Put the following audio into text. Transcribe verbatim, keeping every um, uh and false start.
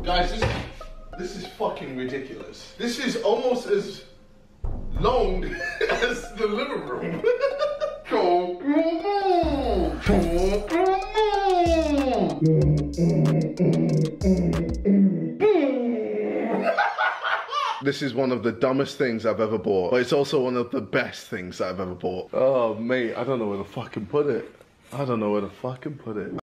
Guys, this, this is fucking ridiculous. This is almost as long as the living room. This is one of the dumbest things I've ever bought, but it's also one of the best things that I've ever bought. Oh, mate, I don't know where to fucking put it. I don't know where to fucking put it.